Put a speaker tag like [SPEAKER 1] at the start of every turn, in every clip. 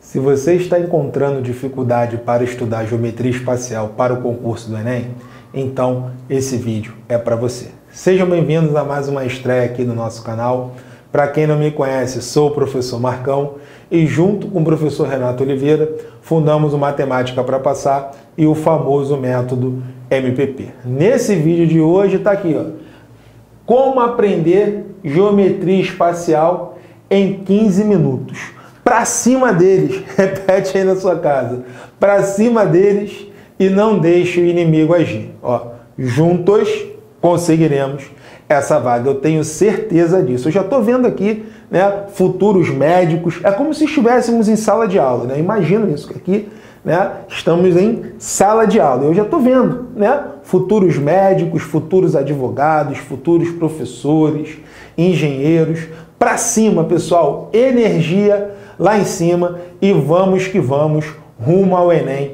[SPEAKER 1] Se você está encontrando dificuldade para estudar geometria espacial para o concurso do Enem, então esse vídeo é para você. Sejam bem-vindos a mais uma estreia aqui no nosso canal. Para quem não me conhece, sou o professor Marcão e junto com o professor Renato Oliveira fundamos o Matemática para Passar e o famoso método MPP. Nesse vídeo de hoje está aqui, ó, como aprender geometria espacial em 15 minutos. Para cima deles, repete aí na sua casa, para cima deles e não deixe o inimigo agir. Ó, juntos conseguiremos essa vaga, eu tenho certeza disso. Eu já estou vendo aqui, né, futuros médicos, é como se estivéssemos em sala de aula, né? Imagina isso aqui, né? Estamos em sala de aula, eu já estou vendo, né? Futuros médicos, futuros advogados, futuros professores, engenheiros. Para cima, pessoal, energia lá em cima e vamos que vamos rumo ao Enem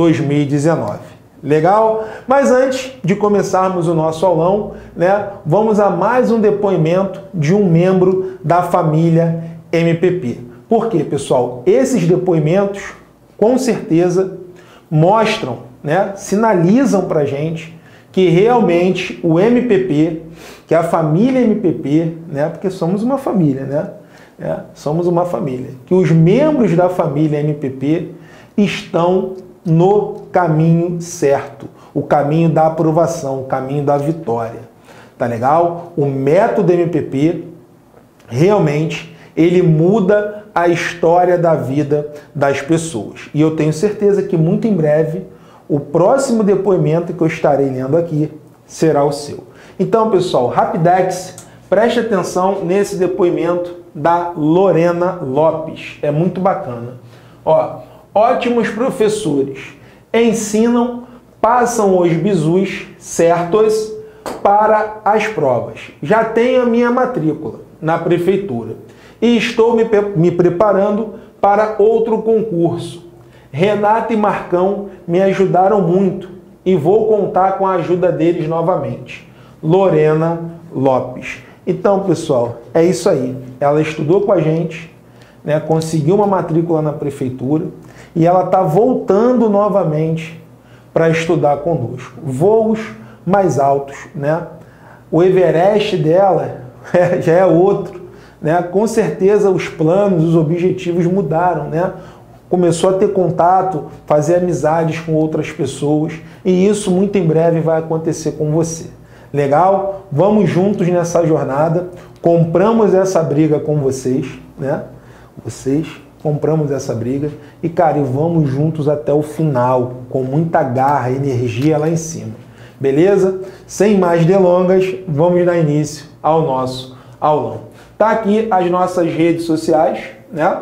[SPEAKER 1] 2019. Legal? Mas antes de começarmos o nosso aulão, né, vamos a mais um depoimento de um membro da família MPP. Por quê, pessoal? Esses depoimentos, com certeza, mostram, né, sinalizam para a gente que realmente o MPP, que a família MPP, né, porque somos uma família, né? Somos uma família, que os membros da família MPP estão no caminho certo, o caminho da aprovação, o caminho da vitória. Tá legal? O método MPP realmente ele muda a história da vida das pessoas. E eu tenho certeza que muito em breve o próximo depoimento que eu estarei lendo aqui será o seu. Então, pessoal, Rapidex, preste atenção nesse depoimento da Lorena Lopes. É muito bacana. Ó, ótimos professores ensinam, passam os bizus certos para as provas. Já tenho a minha matrícula na prefeitura e estou me preparando para outro concurso. Renata e Marcão me ajudaram muito e vou contar com a ajuda deles novamente. Lorena Lopes. Então, pessoal, é isso aí. Ela estudou com a gente, né, conseguiu uma matrícula na prefeitura e ela está voltando novamente para estudar conosco. Voos mais altos, né? O Everest dela já é outro, né? Com certeza os planos, os objetivos mudaram, né? Começou a ter contato, fazer amizades com outras pessoas e isso muito em breve vai acontecer com você. Legal? Vamos juntos nessa jornada. Compramos essa briga com vocês, né? Compramos essa briga e, cara, vamos juntos até o final, com muita garra, energia lá em cima. Beleza? Sem mais delongas, vamos dar início ao nosso aulão. Tá aqui as nossas redes sociais, né?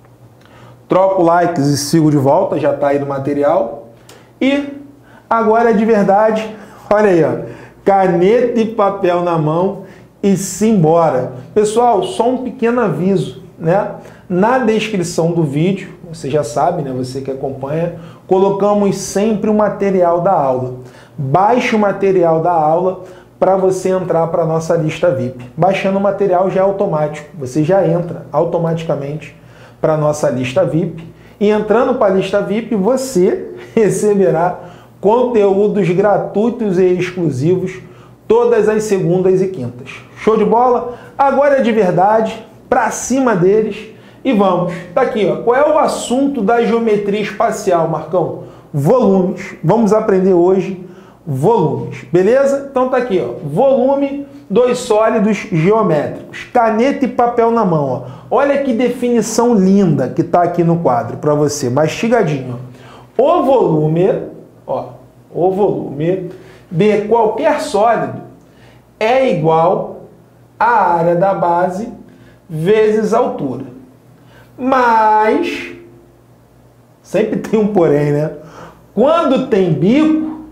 [SPEAKER 1] Troco likes e sigo de volta, já tá aí no material. E agora de verdade, olha aí, ó. Caneta e papel na mão e simbora. Pessoal, só um pequeno aviso, né? Na descrição do vídeo, você já sabe, né? Você que acompanha, colocamos sempre o material da aula. Baixe o material da aula para você entrar para a nossa lista VIP. Baixando o material já é automático, você já entra automaticamente para a nossa lista VIP. E entrando para a lista VIP, você receberá conteúdos gratuitos e exclusivos todas as segundas e quintas. Show de bola? Agora é de verdade, pra cima deles e vamos. Tá aqui, ó. Qual é o assunto da geometria espacial, Marcão? Volumes. Vamos aprender hoje volumes, beleza? Então tá aqui, ó. Volume dos sólidos geométricos. Caneta e papel na mão, ó. Olha que definição linda que tá aqui no quadro para você, mastigadinho. O volume, ó, o volume de qualquer sólido é igual à área da base vezes a altura. Mas, sempre tem um porém, né? Quando tem bico,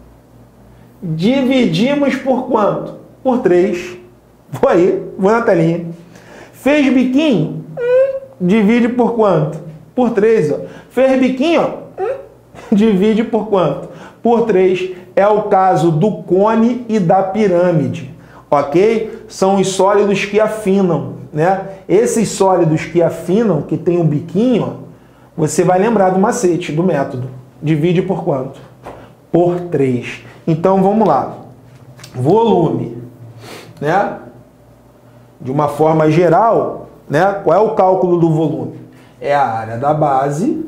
[SPEAKER 1] dividimos por quanto? Por 3. Vou na telinha. Fez biquinho? Divide por quanto? Por 3, ó. Fez biquinho, ó. Divide por quanto? Por 3. É o caso do cone e da pirâmide, ok? São os sólidos que afinam, né? Esses sólidos que afinam, que tem um biquinho, ó, você vai lembrar do macete, do método. Divide por quanto? Por 3. Então, vamos lá. Volume, né? De uma forma geral, né? Qual é o cálculo do volume? É a área da base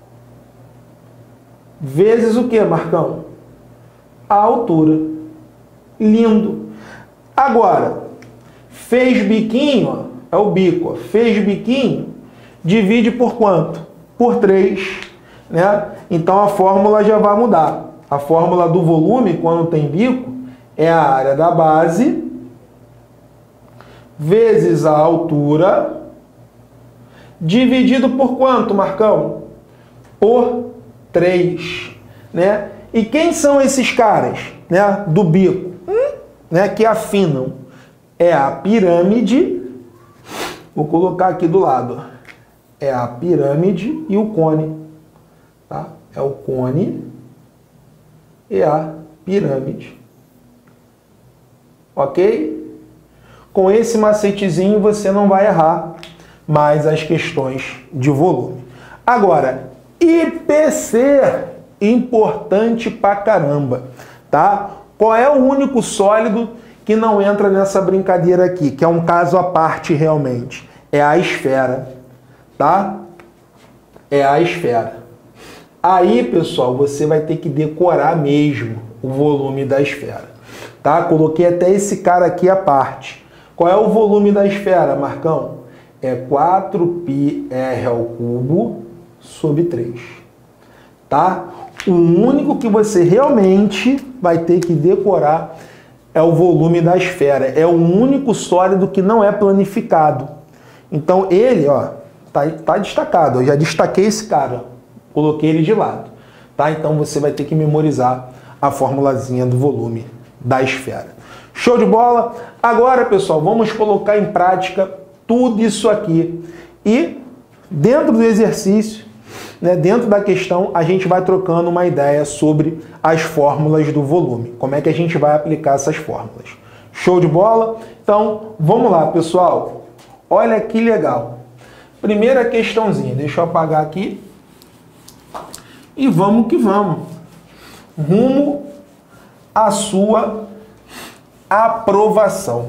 [SPEAKER 1] vezes o que, Marcão? A altura. Lindo. Agora, fez biquinho, ó, é o bico, ó, fez biquinho, divide por quanto? Por 3, né? Então a fórmula já vai mudar. A fórmula do volume, quando tem bico, é a área da base vezes a altura, dividido por quanto, Marcão? Por 3, né? E quem são esses caras, né, do bico, né, que afinam? É a pirâmide, vou colocar aqui do lado, é a pirâmide e o cone, tá? É o cone e a pirâmide, ok? Com esse macetezinho você não vai errar mais as questões de volume. Agora, IPC, importante pra caramba, tá? Qual é o único sólido que não entra nessa brincadeira aqui, que é um caso à parte realmente? É a esfera, tá? É a esfera. Aí, pessoal, você vai ter que decorar mesmo o volume da esfera, tá? Coloquei até esse cara aqui à parte. Qual é o volume da esfera, Marcão? É 4πr ao cubo sobre 3, tá? O único que você realmente vai ter que decorar é o volume da esfera. É o único sólido que não é planificado. Então ele, ó, tá destacado. Eu já destaquei esse cara, coloquei ele de lado, tá? Então você vai ter que memorizar a formulazinha do volume da esfera. Show de bola? Agora, pessoal, vamos colocar em prática tudo isso aqui. E dentro do exercício, né, dentro da questão, a gente vai trocando uma ideia sobre as fórmulas do volume. Como é que a gente vai aplicar essas fórmulas. Show de bola? Então, vamos lá, pessoal. Olha que legal. Primeira questãozinha. Deixa eu apagar aqui. E vamos que vamos. Rumo à sua aprovação.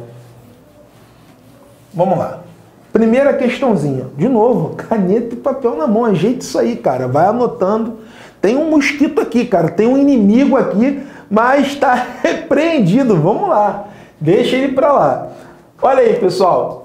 [SPEAKER 1] Vamos lá. Primeira questãozinha. De novo, caneta e papel na mão. Ajeita isso aí, cara. Vai anotando. Tem um mosquito aqui, cara. Tem um inimigo aqui, mas está repreendido. Vamos lá. Deixa ele para lá. Olha aí, pessoal.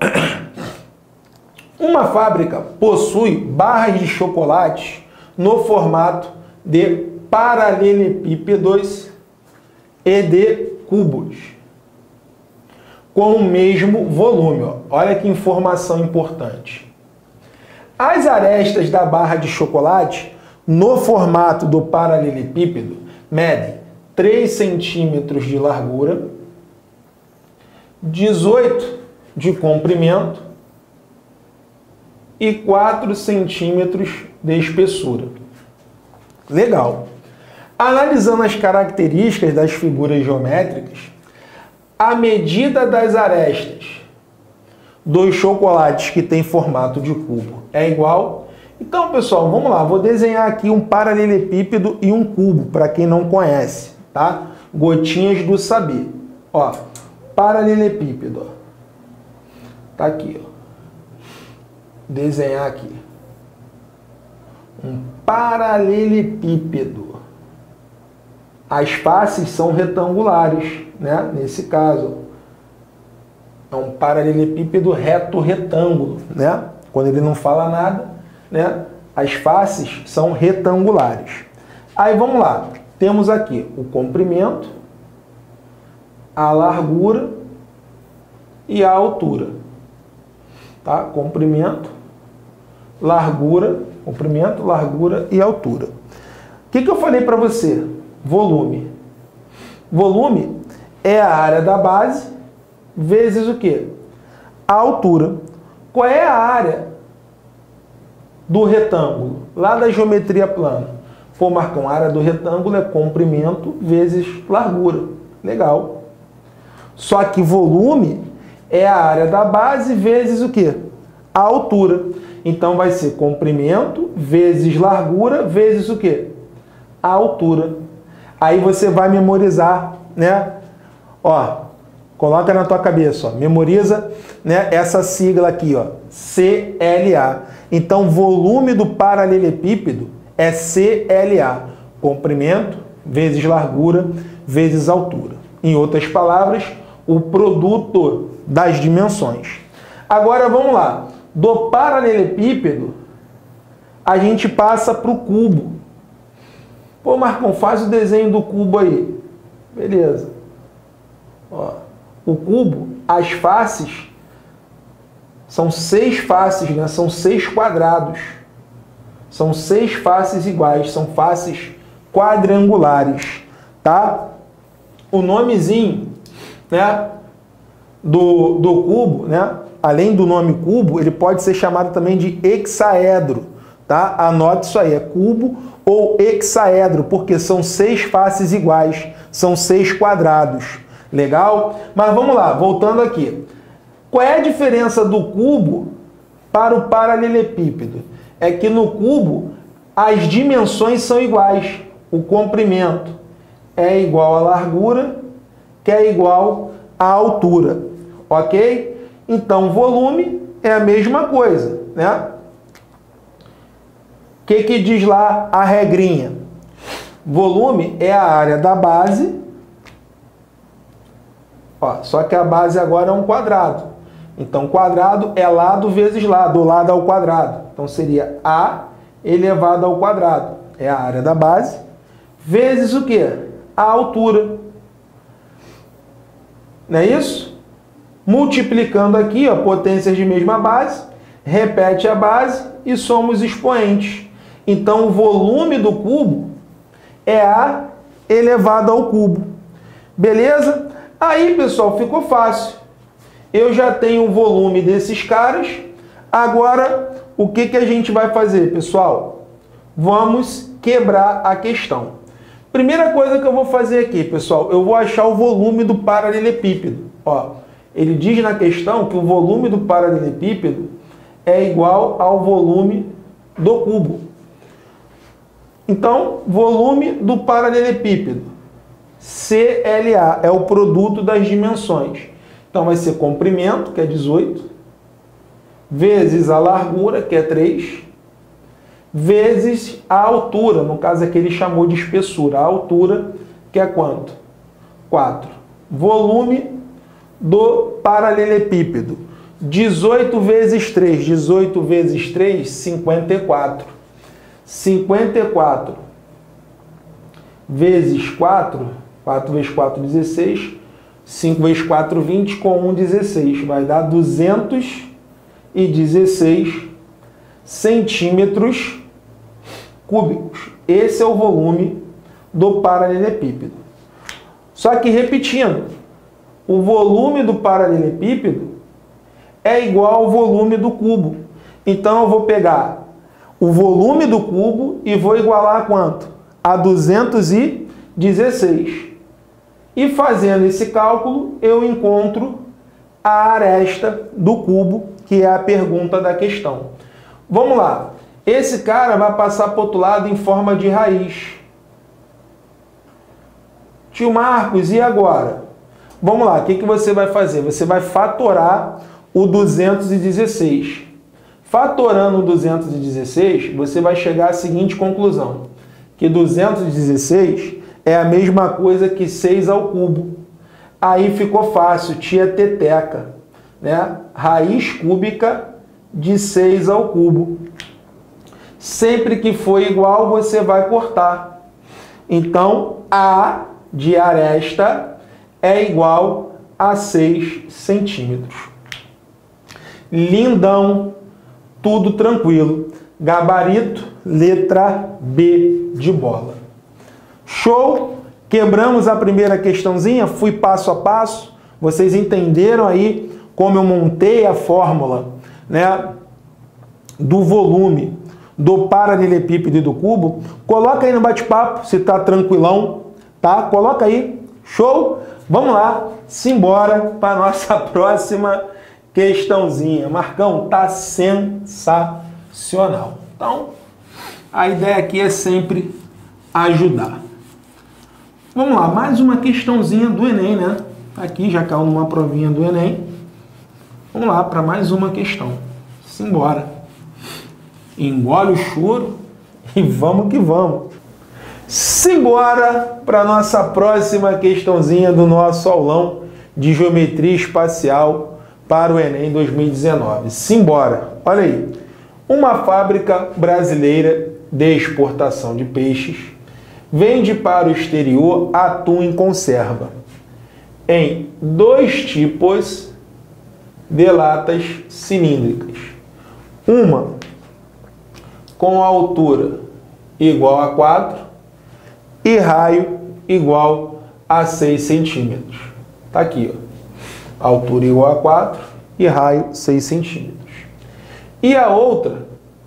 [SPEAKER 1] Uma fábrica possui barras de chocolate no formato de paralelepípedos e de cubos, com o mesmo volume. Ó. Olha que informação importante. As arestas da barra de chocolate, no formato do paralelepípedo, medem 3 centímetros de largura, 18 de comprimento e 4 centímetros de espessura. Legal. Analisando as características das figuras geométricas, a medida das arestas dos chocolates que tem formato de cubo é igual. Então, pessoal, vamos lá. Vou desenhar aqui um paralelepípedo e um cubo, para quem não conhece, tá? Gotinhas do saber. Ó, paralelepípedo. Ó. Tá aqui, ó. Desenhar aqui. Um paralelepípedo. As faces são retangulares, né? Nesse caso, é um paralelepípedo reto-retângulo, né? Quando ele não fala nada, né? As faces são retangulares. Aí vamos lá. Temos aqui o comprimento, a largura e a altura. Tá? Comprimento, largura e altura. O que eu falei para você? Volume. Volume é a área da base vezes o quê? A altura. Qual é a área do retângulo? Lá da geometria plana. Pô, Marcão, a área do retângulo é comprimento vezes largura. Legal. Só que volume é a área da base vezes o quê? A altura. Então vai ser comprimento vezes largura vezes o quê? A altura. Aí você vai memorizar, né? Ó, coloca na tua cabeça, ó, memoriza, né, essa sigla aqui, ó, CLA. Então, volume do paralelepípedo é CLA, comprimento vezes largura vezes altura. Em outras palavras, o produto das dimensões. Agora vamos lá. Do paralelepípedo, a gente passa para o cubo. Pô, Marcão, faz o desenho do cubo aí. Beleza. Ó, o cubo, as faces, são 6 faces, né? São 6 quadrados. São 6 faces iguais, são faces quadrangulares, tá? O nomezinho, né, do cubo, né, além do nome cubo, ele pode ser chamado também de hexaedro, tá? Anote isso aí, é cubo ou hexaedro, porque são 6 faces iguais, são 6 quadrados. Legal? Mas vamos lá, voltando aqui. Qual é a diferença do cubo para o paralelepípedo? É que no cubo as dimensões são iguais. O comprimento é igual à largura, que é igual à altura. Ok? Então, volume é a mesma coisa, né? O que diz lá a regrinha? Volume é a área da base. Ó, só que a base agora é um quadrado. Então, quadrado é lado vezes lado, o lado ao quadrado. Então, seria A elevado ao quadrado. É a área da base. Vezes o quê? A altura. Não é isso? Multiplicando aqui, ó, potências de mesma base, repete a base e somos expoentes. Então, o volume do cubo é A elevado ao cubo. Beleza? Aí, pessoal, ficou fácil. Eu já tenho o volume desses caras. Agora, o que a gente vai fazer, pessoal? Vamos quebrar a questão. Primeira coisa que eu vou fazer aqui, pessoal, eu vou achar o volume do paralelepípedo. Ó, ele diz na questão que o volume do paralelepípedo é igual ao volume do cubo. Então, volume do paralelepípedo, CLA, é o produto das dimensões. Então, vai ser comprimento, que é 18, vezes a largura, que é 3, vezes a altura, no caso aqui ele chamou de espessura. A altura, que é quanto? 4. Volume do paralelepípedo. 18 vezes 3. 18 vezes 3, 54. 54 vezes 4, 4 vezes 4, 16. 5 vezes 4, 20, com 1, 16. Vai dar 216 centímetros cúbicos. Esse é o volume do paralelepípedo. Só que, repetindo, o volume do paralelepípedo é igual ao volume do cubo. Então, eu vou pegar o volume do cubo e vou igualar a quanto? A 216. E fazendo esse cálculo, eu encontro a aresta do cubo, que é a pergunta da questão. Vamos lá. Esse cara vai passar para o outro lado em forma de raiz. Tio Marcos, e agora? Vamos lá, o que você vai fazer? Você vai fatorar o 216. Fatorando o 216, você vai chegar à seguinte conclusão, que 216 é a mesma coisa que 6 ao cubo. Aí ficou fácil, tia Teteca, né? Raiz cúbica de 6 ao cubo. Sempre que for igual, você vai cortar. Então, A de aresta é igual a 6 centímetros. Lindão, tudo tranquilo. Gabarito, letra B de bola. Show? Quebramos a primeira questãozinha, fui passo a passo. Vocês entenderam aí como eu montei a fórmula, né, do volume do paralelepípedo e do cubo? Coloca aí no bate-papo se tá tranquilão, tá? Coloca aí. Show? Vamos lá, simbora para nossa próxima questãozinha. Marcão, tá sensacional. proporcional. Então, a ideia aqui é sempre ajudar. Vamos lá, mais uma questãozinha do Enem, né? Aqui já caiu numa provinha do Enem. Vamos lá para mais uma questão. Simbora. Engole o choro e vamos que vamos. Simbora para a nossa próxima questãozinha do nosso aulão de Geometria Espacial para o Enem 2019. Simbora. Olha aí. Uma fábrica brasileira de exportação de peixes vende para o exterior atum em conserva em 2 tipos de latas cilíndricas. Uma com altura igual a 4 e raio igual a 6 centímetros. Tá aqui, ó. Altura igual a 4 e raio 6 centímetros. E a outra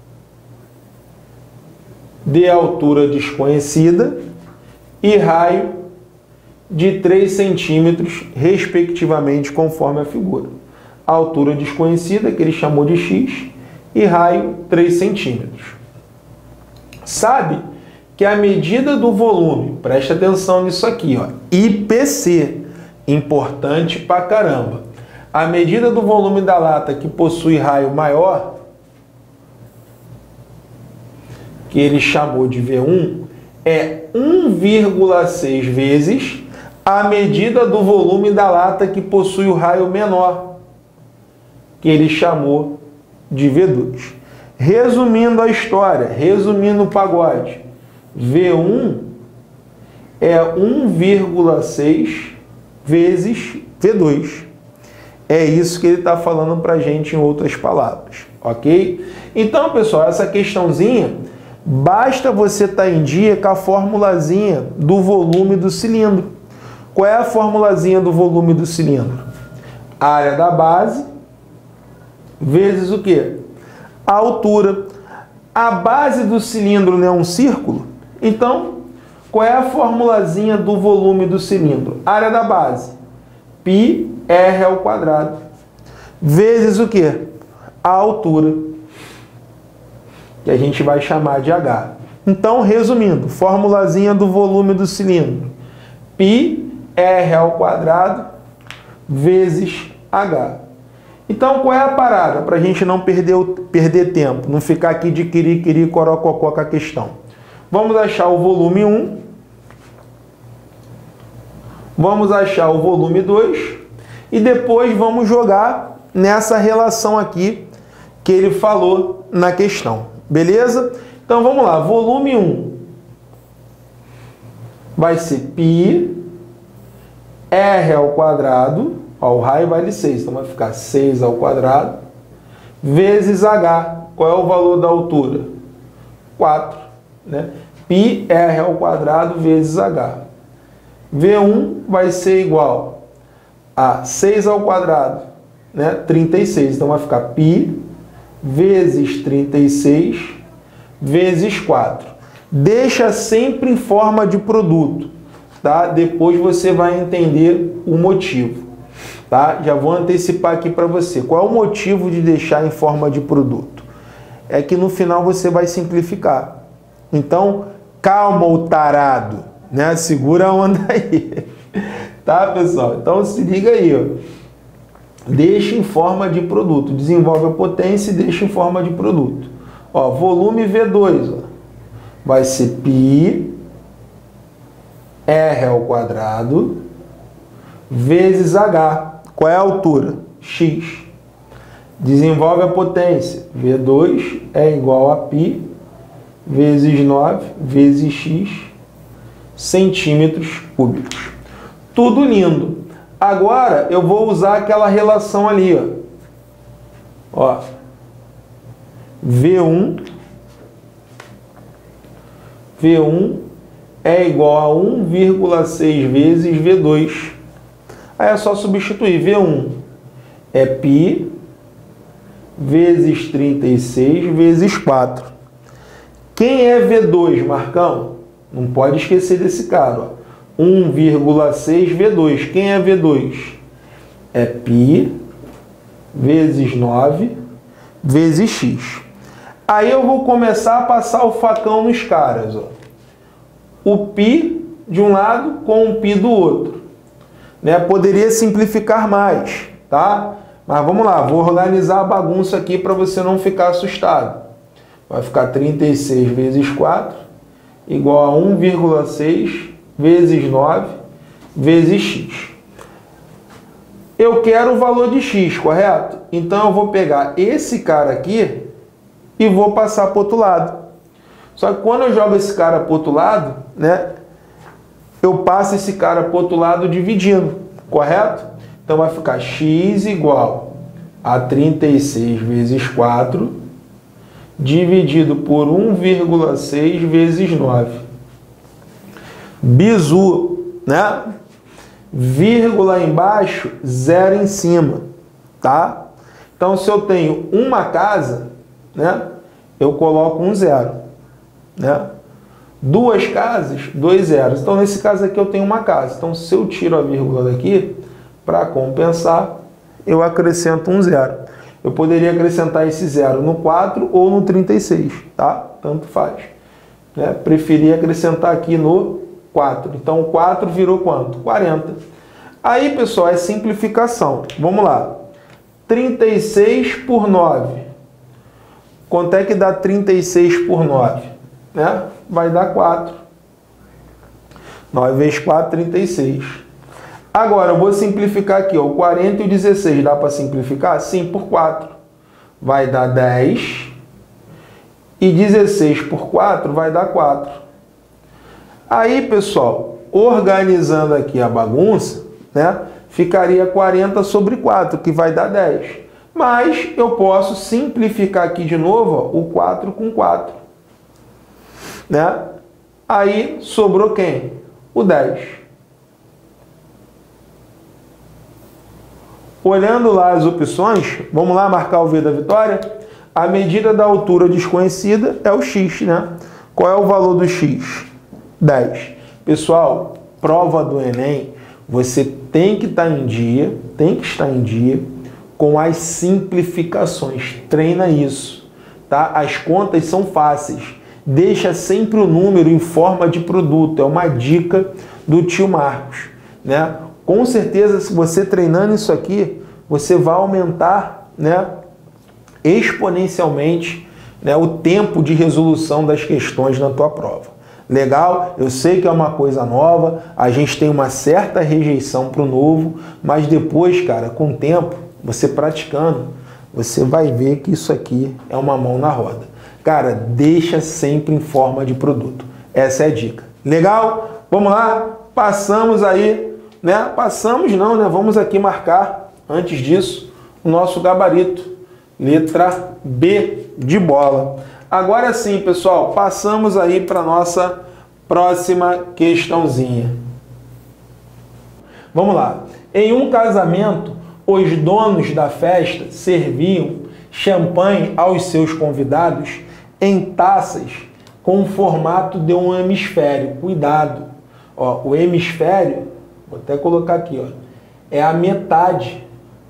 [SPEAKER 1] de altura desconhecida e raio de 3 centímetros, respectivamente, conforme a figura. A altura desconhecida, que ele chamou de x, e raio 3 centímetros. Sabe que a medida do volume, presta atenção nisso aqui, ó, IPC, importante pra caramba. A medida do volume da lata que possui raio maior, que ele chamou de V1, é 1,6 vezes a medida do volume da lata que possui o raio menor, que ele chamou de V2. Resumindo a história, resumindo o pagode, V1 é 1,6 vezes V2. É isso que ele está falando para a gente em outras palavras, ok? Então, pessoal, essa questãozinha, basta você estar em dia com a formulazinha do volume do cilindro. Qual é a formulazinha do volume do cilindro? Área da base vezes o quê? A altura. A base do cilindro não é um círculo? Então, qual é a formulazinha do volume do cilindro? Área da base. πr ao quadrado. Vezes o quê? A altura, que a gente vai chamar de H. Então, resumindo, formulazinha do volume do cilindro. πr ao quadrado vezes H. Então, qual é a parada? Para a gente não perder tempo, não ficar aqui de quiri, corococó com a questão. Vamos achar o volume 1. Vamos achar o volume 2. E depois vamos jogar nessa relação aqui que ele falou na questão. Beleza? Então, vamos lá. Volume 1 vai ser πr ao quadrado. Ó, o raio vale 6, então vai ficar 6 ao quadrado, vezes H. Qual é o valor da altura? 4. Né? πr ao quadrado vezes H. V1 vai ser igual a 6 ao quadrado, né? 36. Então vai ficar π vezes 36 vezes 4. Deixa sempre em forma de produto, tá? Depois você vai entender o motivo. Tá? Já vou antecipar aqui para você. Qual é o motivo de deixar em forma de produto? É que no final você vai simplificar. Então, calma, o tarado, né? Segura a onda aí. Tá, pessoal? Então, se liga aí, ó. Deixa em forma de produto. Desenvolve a potência e deixa em forma de produto. Ó, volume V2, ó, vai ser πr ao quadrado vezes H. Qual é a altura? X. Desenvolve a potência. V2 é igual a π vezes 9 vezes x centímetros cúbicos. Tudo lindo. Agora eu vou usar aquela relação ali, ó. V1 é igual a 1,6 vezes V2. Aí é só substituir. V1 é π vezes 36 vezes 4. Quem é V2, Marcão? Não pode esquecer desse cara, ó. 1,6 V2. Quem é V2? É π vezes 9 vezes x. Aí eu vou começar a passar o facão nos caras, ó. O π de um lado com o π do outro, né? Poderia simplificar mais, tá? Mas vamos lá, vou organizar a bagunça aqui para você não ficar assustado. Vai ficar 36 vezes 4 igual a 1,6 vezes 9 vezes x. Eu quero o valor de x, correto? Então eu vou pegar esse cara aqui e vou passar para o outro lado. Só que quando eu jogo esse cara para o outro lado, né, eu passo esse cara para o outro lado dividindo, correto? Então vai ficar x igual a 36 vezes 4 dividido por 1,6 vezes 9. Bizu, né? Vírgula embaixo, zero em cima, tá? Então, se eu tenho uma casa, né, eu coloco um zero, né? Duas casas, dois zeros. Então, nesse caso aqui, eu tenho uma casa. Então, se eu tiro a vírgula daqui, para compensar, eu acrescento um zero. Eu poderia acrescentar esse zero no 4 ou no 36, tá? Tanto faz, né? Preferi acrescentar aqui no 4. Então, o 4 virou quanto? 40. Aí, pessoal, é simplificação. Vamos lá. 36 por 9. Quanto é que dá 36 por 9? Né? Vai dar 4. 9 vezes 4, 36. Agora, eu vou simplificar aqui, ó, o 40 e o 16. Dá para simplificar? Sim, por 4. Vai dar 10. E 16 por 4 vai dar 4. Aí, pessoal, organizando aqui a bagunça, né, ficaria 40 sobre 4, que vai dar 10. Mas eu posso simplificar aqui de novo, ó, o 4 com 4. Né? Aí sobrou quem? O 10. Olhando lá as opções, vamos lá marcar o V da vitória? A medida da altura desconhecida é o x, né? Qual é o valor do x? 10. Pessoal, prova do Enem, você tem que estar em dia, com as simplificações. Treina isso, tá? As contas são fáceis. Deixa sempre o número em forma de produto. É uma dica do tio Marcos, né? Com certeza, se você treinando isso aqui, você vai aumentar, né, exponencialmente, né, o tempo de resolução das questões na tua prova. Legal? Eu sei que é uma coisa nova, a gente tem uma certa rejeição para o novo, mas depois, cara, com o tempo, você praticando, você vai ver que isso aqui é uma mão na roda. Cara, deixa sempre em forma de produto. Essa é a dica. Legal? Vamos lá? Passamos aí, né? Passamos não, né? Vamos aqui marcar, antes disso, o nosso gabarito. Letra B de bola. Agora sim, pessoal, passamos aí para a nossa próxima questãozinha. Vamos lá. Em um casamento, os donos da festa serviam champanhe aos seus convidados em taças com o formato de um hemisfério. Cuidado. Ó, o hemisfério, vou até colocar aqui, ó, é a metade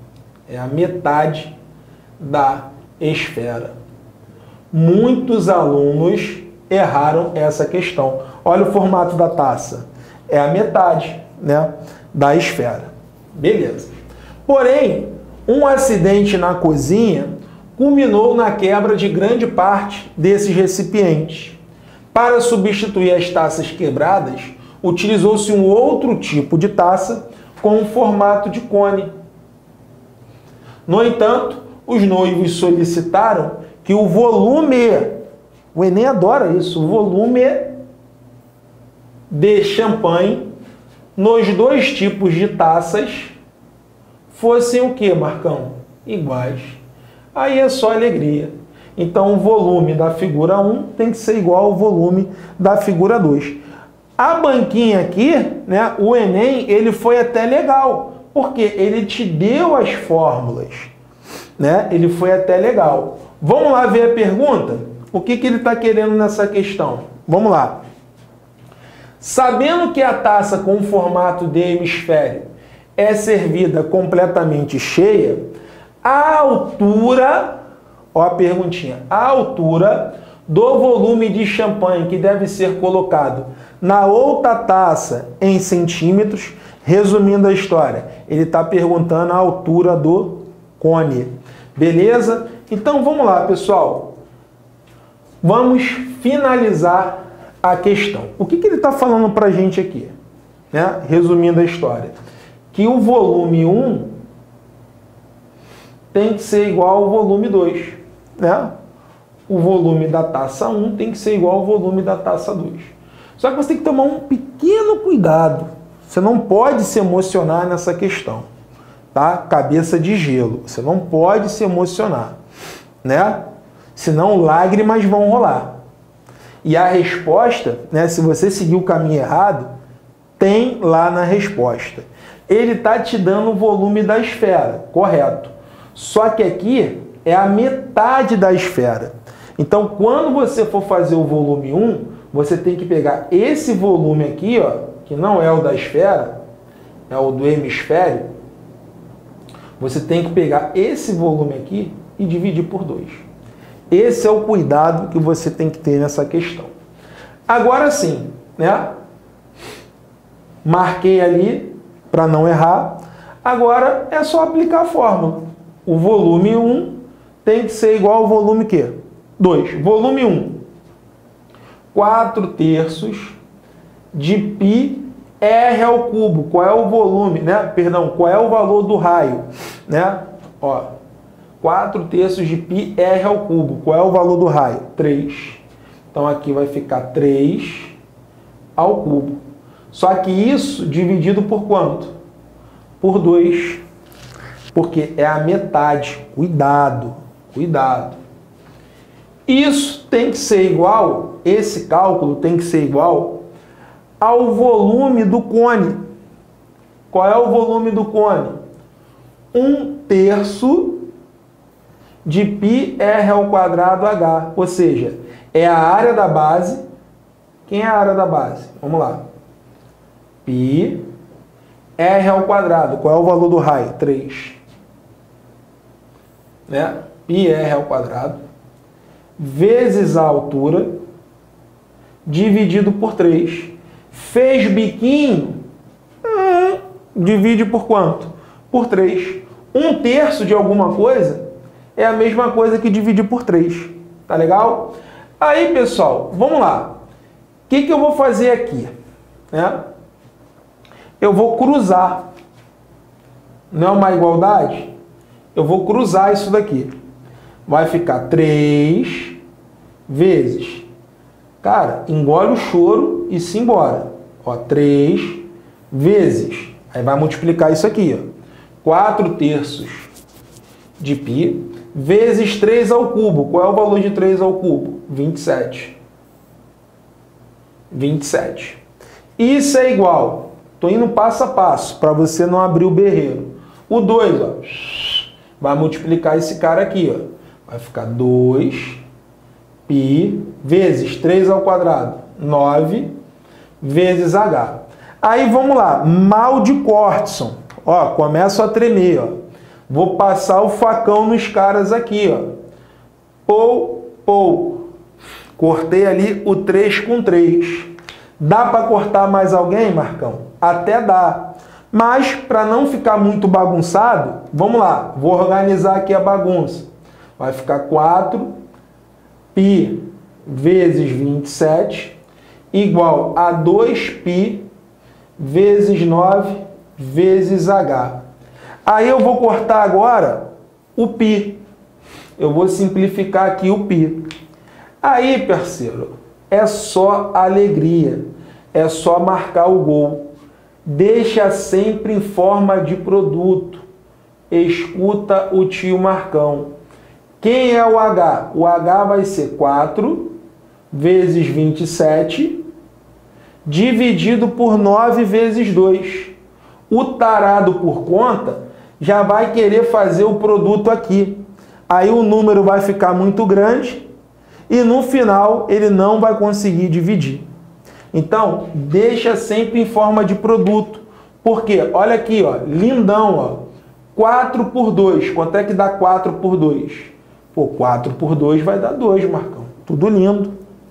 [SPEAKER 1] da esfera. Muitos alunos erraram essa questão. Olha o formato da taça. É a metade, né, da esfera. Beleza. Porém, um acidente na cozinha culminou na quebra de grande parte desses recipientes. Para substituir as taças quebradas, utilizou-se um outro tipo de taça com um formato de cone. No entanto, os noivos solicitaram que o volume, o Enem adora isso, o volume de champanhe nos dois tipos de taças fossem o que, Marcão? Iguais. Aí é só alegria. Então o volume da figura 1 tem que ser igual ao volume da figura 2. A banquinha aqui, né, o Enem, ele foi até legal, porque ele te deu as fórmulas, né? Ele foi até legal. Vamos lá ver a pergunta? O que ele está querendo nessa questão? Vamos lá. Sabendo que a taça com formato de hemisfério é servida completamente cheia, a altura Ó a perguntinha. A altura do volume de champanhe que deve ser colocado na outra taça em centímetros. Resumindo a história, ele está perguntando a altura do cone. Beleza? Então vamos lá, pessoal. Vamos finalizar a questão. O que ele está falando para a gente aqui? Né? Resumindo a história. Que o volume 1 tem que ser igual ao volume 2. Né? O volume da taça 1 tem que ser igual ao volume da taça 2. Só que você tem que tomar um pequeno cuidado. Você não pode se emocionar nessa questão. Tá? Cabeça de gelo. Você não pode se emocionar. Né? Senão lágrimas vão rolar. E a resposta, né, se você seguir o caminho errado, tem lá na resposta. Ele está te dando o volume da esfera, correto. Só que aqui é a metade da esfera. Então, quando você for fazer o volume 1, você tem que pegar esse volume aqui, ó, que não é o da esfera, é o do hemisfério. Você tem que pegar esse volume aqui e dividir por 2. Esse é o cuidado que você tem que ter nessa questão. Agora sim, né? Marquei ali para não errar. Agora é só aplicar a fórmula. O volume 1 tem que ser igual ao volume quê? 2. Volume 1. 4/3 de π r ao cubo. Qual é o volume, né? Perdão, qual é o valor do raio, né? Ó, 4/3 de π r ao cubo. Qual é o valor do raio? 3. Então aqui vai ficar 3 ao cubo. Só que isso dividido por quanto? Por 2. Porque é a metade. Cuidado, cuidado. Isso tem que ser igual, esse cálculo tem que ser igual ao volume do cone. Qual é o volume do cone? 1/3 de π r ao quadrado h. Ou seja, é a área da base. Quem é a área da base? Vamos lá. π r ao quadrado. Qual é o valor do raio? 3. Né? π r ao quadrado vezes a altura dividido por 3. Fez biquinho? Divide por quanto? Por 3. 1/3 de alguma coisa é a mesma coisa que dividir por 3. Tá legal? Aí, pessoal, vamos lá. O que eu vou fazer aqui? Né? Eu vou cruzar. Não é uma igualdade? Eu vou cruzar isso daqui. Vai ficar 3 vezes. Cara, engole o choro e se embora. Ó, 3 vezes. Aí vai multiplicar isso aqui, ó. 4/3 de π vezes 3 ao cubo. Qual é o valor de 3 ao cubo? 27. 27. Isso é igual. Estou indo passo a passo para você não abrir o berreiro. O 2, ó, vai multiplicar esse cara aqui, ó. Vai ficar 2 π vezes 3 ao quadrado, 9 vezes h. Aí vamos lá, mal de Cortson. Ó, começo a tremer, ó. Vou passar o facão nos caras aqui, ó. Pou. Cortei ali o 3 com 3. Dá para cortar mais alguém, Marcão? Até dá. Mas, para não ficar muito bagunçado, vamos lá. Vou organizar aqui a bagunça. Vai ficar 4 π vezes 27 igual a 2π vezes 9 vezes h. Aí eu vou cortar agora o π. Eu vou simplificar aqui o π. Aí, parceiro, é só alegria. É só marcar o gol. Deixa sempre em forma de produto. Escuta o tio Marcão. Quem é o h? O h vai ser 4 vezes 27 dividido por 9 vezes 2. O tarado por conta já vai querer fazer o produto aqui. Aí o número vai ficar muito grande e no final ele não vai conseguir dividir. Então, deixa sempre em forma de produto. Porque, olha aqui, ó, lindão, ó. 4 por 2. Quanto é que dá 4 por 2? Pô, 4 por 2 vai dar 2, Marcão. Tudo lindo.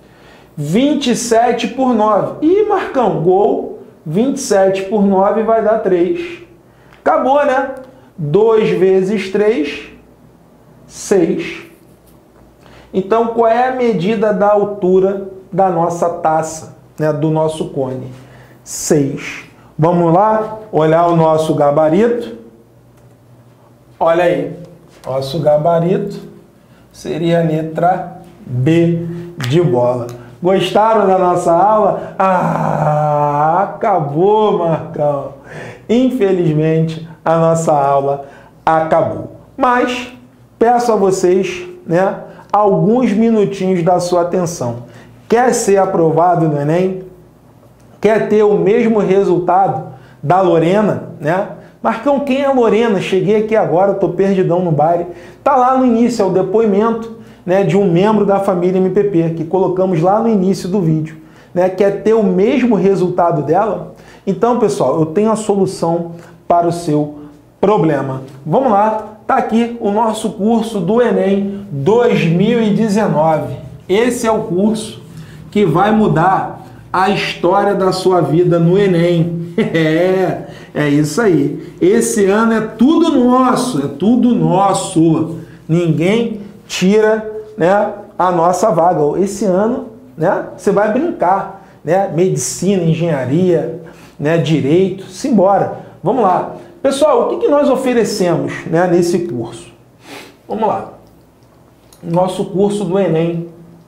[SPEAKER 1] 27 por 9. Ih, Marcão, gol. 27 por 9 vai dar 3. Acabou, né? 2 vezes 3, 6. Então, qual é a medida da altura da nossa taça, né, do nosso cone? 6. Vamos lá olhar o nosso gabarito. Olha aí, nosso gabarito seria a letra B de bola. Gostaram da nossa aula? Ah, acabou, Marcão. Infelizmente, a nossa aula acabou. Mas peço a vocês, né, alguns minutinhos da sua atenção. Quer ser aprovado no Enem? Quer ter o mesmo resultado da Lorena, né? Marcão, quem é a Lorena? Cheguei aqui agora, estou perdidão no baile. Tá lá no início, é o depoimento, né, de um membro da família MPP, que colocamos lá no início do vídeo, né? Quer ter o mesmo resultado dela? Então, pessoal, eu tenho a solução para o seu problema. Vamos lá, tá aqui o nosso curso do Enem 2019. Esse é o curso que vai mudar a história da sua vida no Enem. É isso aí. Esse ano é tudo nosso, é tudo nosso. Ninguém tira, né, a nossa vaga. Esse ano, né, você vai brincar, né? Medicina, engenharia, né, direito, simbora. Vamos lá. Pessoal, o que nós oferecemos, né, nesse curso? Vamos lá. Nosso curso do Enem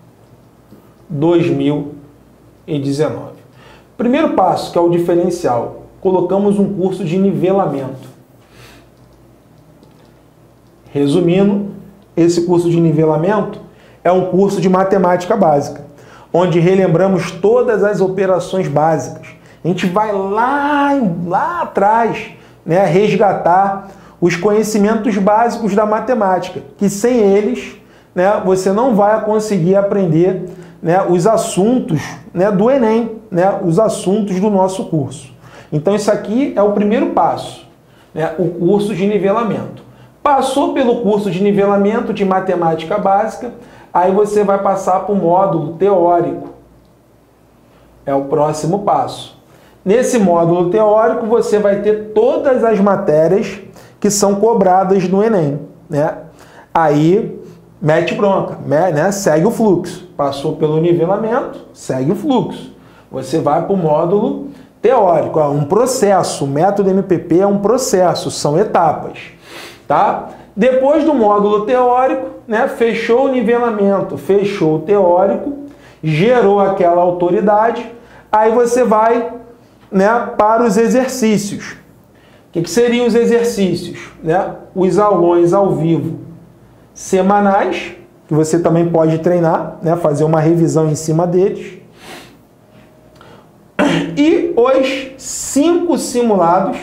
[SPEAKER 1] 2019. Primeiro passo, que é o diferencial. Colocamos um curso de nivelamento. Resumindo, esse curso de nivelamento é um curso de matemática básica, onde relembramos todas as operações básicas. A gente vai lá atrás, né, resgatar os conhecimentos básicos da matemática, que sem eles, né, você não vai conseguir aprender, né, os assuntos, né, do Enem, né, os assuntos do nosso curso. Então isso aqui é o primeiro passo, né, o curso de nivelamento. Passou pelo curso de nivelamento de matemática básica, aí você vai passar para o módulo teórico. É o próximo passo. Nesse módulo teórico você vai ter todas as matérias que são cobradas no Enem, né? Aí mete bronca, né? Segue o fluxo. Passou pelo nivelamento, segue o fluxo. Você vai para o módulo teórico, é um processo. O método MPP é um processo, são etapas, tá? Depois do módulo teórico, né, fechou o nivelamento, fechou o teórico, gerou aquela autoridade, aí você vai, né, para os exercícios. O que seriam os exercícios? Né? Os aulões ao vivo semanais, que você também pode treinar, né, fazer uma revisão em cima deles. E os 5 simulados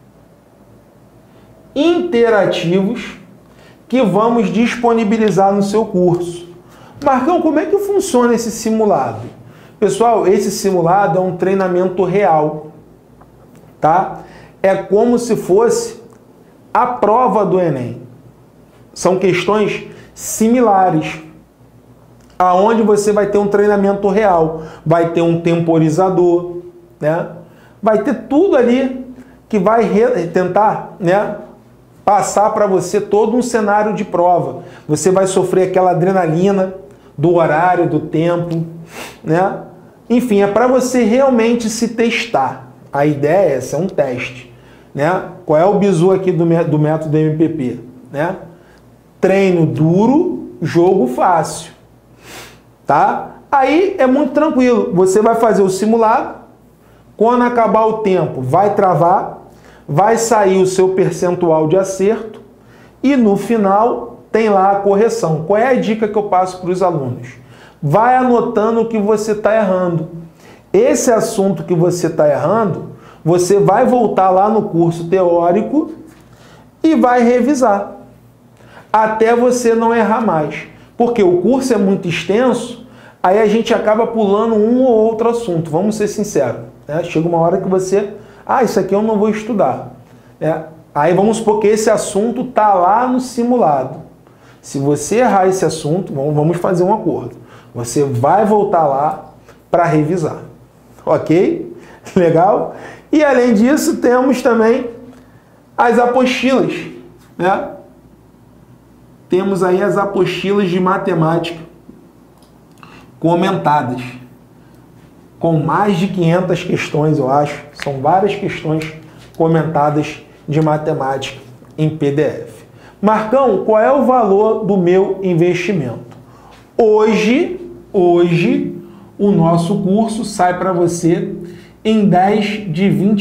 [SPEAKER 1] interativos que vamos disponibilizar no seu curso. Marcão, como é que funciona esse simulado? Pessoal, esse simulado é um treinamento real, tá? É como se fosse a prova do Enem. São questões similares, aonde você vai ter um treinamento real, vai ter um temporizador, né? Vai ter tudo ali que vai tentar, né, passar para você todo um cenário de prova. Você vai sofrer aquela adrenalina do horário, do tempo, né? Enfim, é para você realmente se testar. A ideia é essa, é um teste, né? Qual é o bizu aqui do método MPP, né? Treino duro, jogo fácil, tá? Aí é muito tranquilo. Você vai fazer o simulado, quando acabar o tempo, vai travar, vai sair o seu percentual de acerto e no final tem lá a correção. Qual é a dica que eu passo para os alunos? Vai anotando o que você está errando. Esse assunto que você está errando, você vai voltar lá no curso teórico e vai revisar, até você não errar mais. Porque o curso é muito extenso, aí a gente acaba pulando um ou outro assunto, vamos ser sinceros, né? Chega uma hora que você, isso aqui eu não vou estudar, né? Aí vamos supor que esse assunto está lá no simulado. Se você errar esse assunto, vamos fazer um acordo. Você vai voltar lá para revisar. Ok? Legal? E além disso, temos também as apostilas, né? Temos aí as apostilas de matemática comentadas, com mais de 500 questões, eu acho. São várias questões comentadas de matemática em PDF. Marcão, qual é o valor do meu investimento? Hoje, o nosso curso sai para você em 10 de R$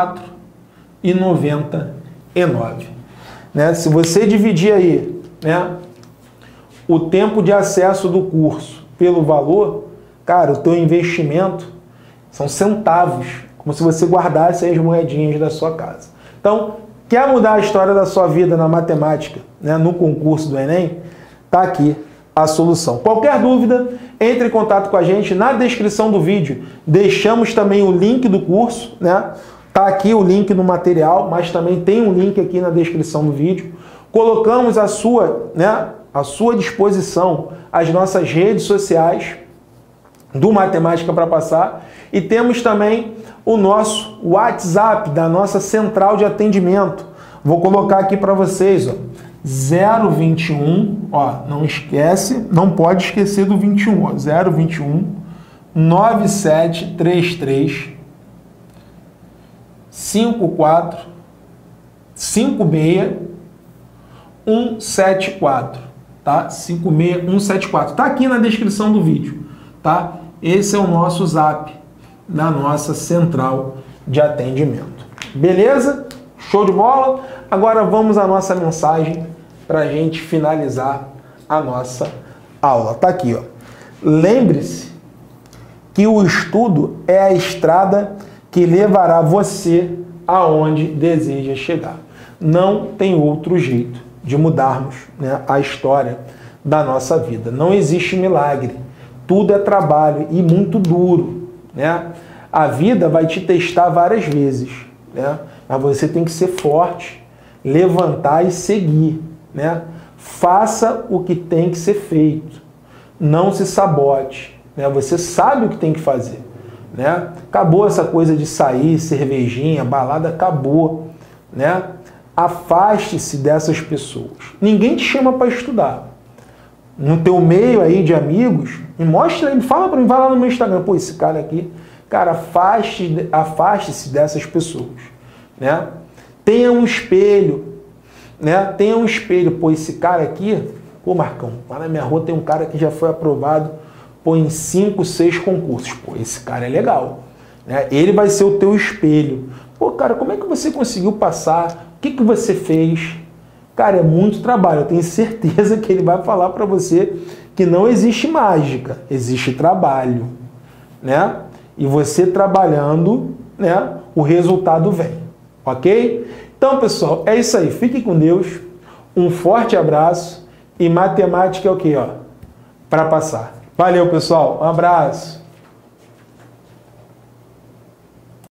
[SPEAKER 1] 24,99. Né? Se você dividir aí, né, o tempo de acesso do curso pelo valor, cara, o teu investimento são centavos, como se você guardasse as moedinhas da sua casa. Então, quer mudar a história da sua vida na matemática, né, no concurso do Enem? Tá aqui a solução. Qualquer dúvida, entre em contato com a gente. Na descrição do vídeo deixamos também o link do curso, né? Tá aqui o link no material, mas também tem um link aqui na descrição do vídeo. Colocamos à sua disposição as nossas redes sociais do Matemática para Passar e temos também o nosso WhatsApp da nossa central de atendimento. Vou colocar aqui para vocês, ó, 021, ó, não esquece, não pode esquecer do 21, ó, 021 9733 54 56 174, tá? 56174. Tá aqui na descrição do vídeo, tá? Esse é o nosso zap da nossa central de atendimento. Beleza? Show de bola? Agora vamos à nossa mensagem para a gente finalizar a nossa aula. Tá aqui, ó. Lembre-se que o estudo é a estrada que levará você aonde deseja chegar. Não tem outro jeito de mudarmos, né, a história da nossa vida. Não existe milagre. Tudo é trabalho e muito duro, né? A vida vai te testar várias vezes, né? Mas você tem que ser forte, levantar e seguir, né? Faça o que tem que ser feito. Não se sabote, né? Você sabe o que tem que fazer, né? Acabou essa coisa de sair, cervejinha, balada, acabou, né? Afaste-se dessas pessoas. Ninguém te chama para estudar. No teu meio aí de amigos, me mostra, me fala para mim, vai lá no meu Instagram, pô, esse cara aqui, cara, afaste-se dessas pessoas, né? Tenha um espelho, né? Tenha um espelho, pô, esse cara aqui, pô, Marcão, lá na minha rua tem um cara que já foi aprovado, pô, em 5, 6 concursos, pô, esse cara é legal, né? Ele vai ser o teu espelho. Pô, cara, como é que você conseguiu passar? O que que você fez? Cara, é muito trabalho. Eu tenho certeza que ele vai falar para você que não existe mágica, existe trabalho, né? E você trabalhando, né, o resultado vem, ok? Então, pessoal, é isso aí. Fique com Deus. Um forte abraço e matemática é o quê, ó? Para passar. Valeu, pessoal. Um abraço.